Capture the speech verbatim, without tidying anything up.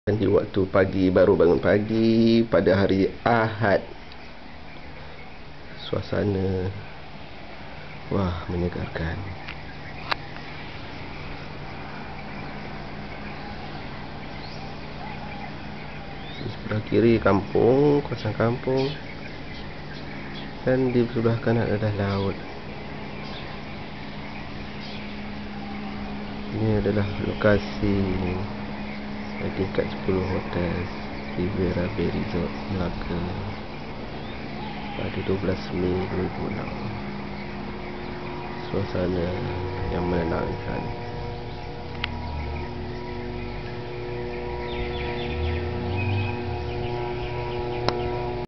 Di waktu pagi, baru bangun pagi pada hari Ahad. Suasana wah menyegarkan. Di sebelah kiri kampung, kawasan kampung, dan di sebelah kanan adalah laut. Ini adalah lokasi tingkat sepuluh hotel Riviera Bay Resort Melaka pada dua belas Mei dua ribu enam. Suasana yang menenangkan.